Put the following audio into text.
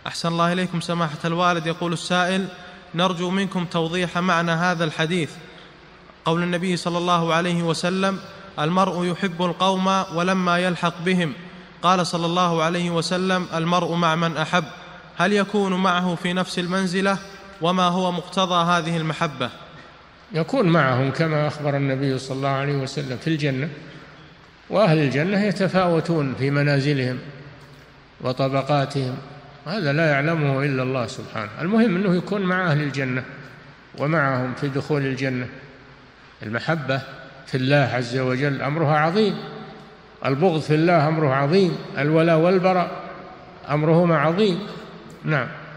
أحسن الله إليكم سماحة الوالد. يقول السائل: نرجو منكم توضيح معنى هذا الحديث، قول النبي صلى الله عليه وسلم: المرء يحب القوم ولما يلحق بهم، قال صلى الله عليه وسلم: المرء مع من أحب، هل يكون معه في نفس المنزلة؟ وما هو مقتضى هذه المحبة؟ يكون معهم كما أخبر النبي صلى الله عليه وسلم في الجنة، وأهل الجنة يتفاوتون في منازلهم وطبقاتهم، هذا لا يعلمه إلا الله سبحانه. المهم أنه يكون مع أهل الجنة ومعهم في دخول الجنة. المحبة في الله عز وجل أمرها عظيم، البغض في الله أمره عظيم، الولاء والبراء أمرهما عظيم. نعم.